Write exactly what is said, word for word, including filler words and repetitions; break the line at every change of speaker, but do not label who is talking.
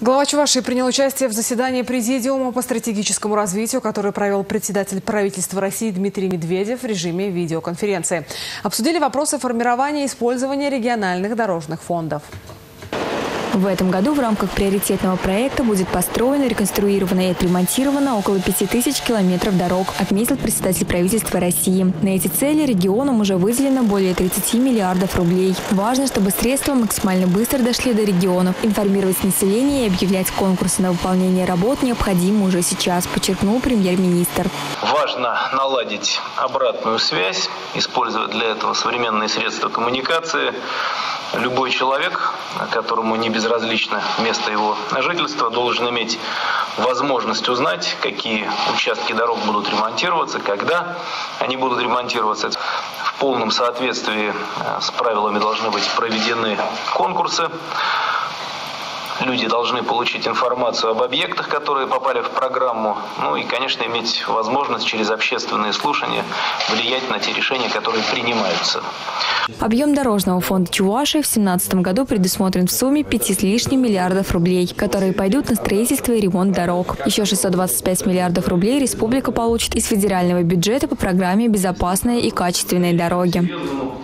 Глава Чувашии принял участие в заседании Президиума по стратегическому развитию, который провел председатель правительства России Дмитрий Медведев в режиме видеоконференции. Обсудили вопросы формирования и использования региональных дорожных фондов.
В этом году в рамках приоритетного проекта будет построено, реконструировано и отремонтировано около пяти тысяч километров дорог, отметил председатель правительства России. На эти цели регионам уже выделено более тридцати миллиардов рублей. Важно, чтобы средства максимально быстро дошли до регионов. Информировать население и объявлять конкурсы на выполнение работ необходимо уже сейчас, подчеркнул премьер-министр.
Важно наладить обратную связь, используя для этого современные средства коммуникации. Любой человек, которому не безразлично место его жительства, должен иметь возможность узнать, какие участки дорог будут ремонтироваться, когда они будут ремонтироваться. В полном соответствии с правилами должны быть проведены конкурсы. Люди должны получить информацию об объектах, которые попали в программу. Ну и, конечно, иметь возможность через общественные слушания влиять на те решения, которые принимаются.
Объем дорожного фонда Чувашии в две тысячи семнадцатом году предусмотрен в сумме пяти с лишним миллиардов рублей, которые пойдут на строительство и ремонт дорог. Еще шестьсот двадцать пять миллиардов рублей республика получит из федерального бюджета по программе «Безопасные и качественные дороги».